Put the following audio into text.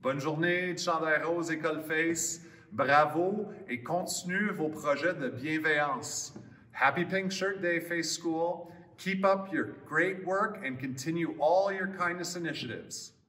Bonne journée, Chandail Rose, École Face. Bravo et continuez vos projets de bienveillance. Happy Pink Shirt Day, Face School. Keep up your great work and continue all your kindness initiatives.